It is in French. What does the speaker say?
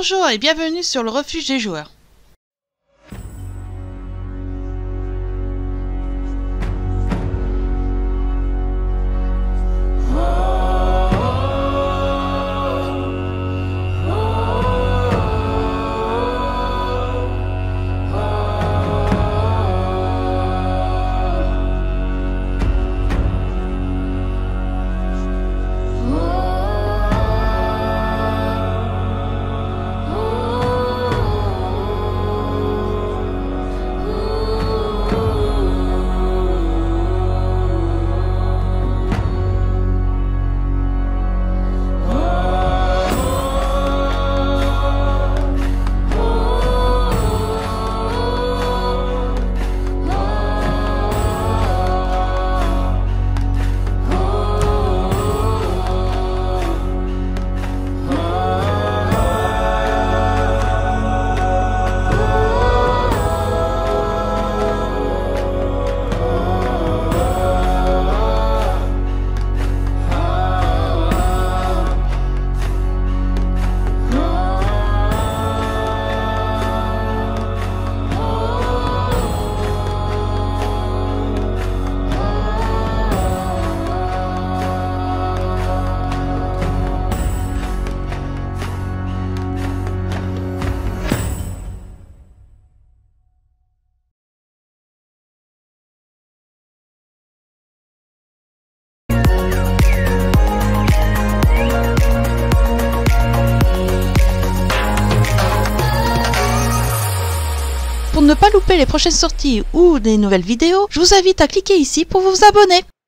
Bonjour et bienvenue sur le refuge des joueurs. Pour ne pas louper les prochaines sorties ou des nouvelles vidéos, je vous invite à cliquer ici pour vous abonner.